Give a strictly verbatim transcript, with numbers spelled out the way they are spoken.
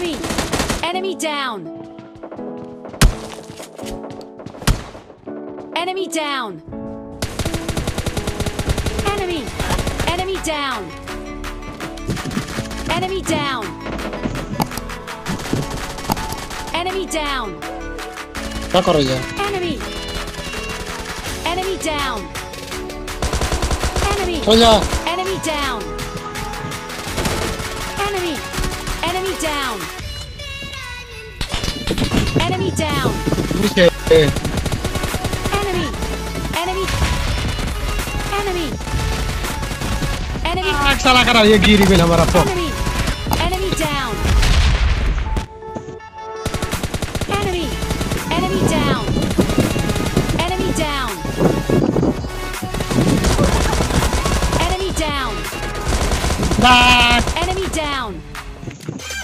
Enemy! Enemy down! Enemy down! Enemy! Enemy down! Enemy down! Enemy down! क्या कर रही है? Enemy! Enemy down! Enemy! चल जा। Enemy down! Enemy! Enemy down! Enemy down! नीचे। Enemy! Enemy! Enemy! Enemy! आग साला करा ये गिरी बिल हमारा phone. Enemy! Enemy down! Enemy! Enemy down! Enemy down! Enemy down! बात। Enemy down!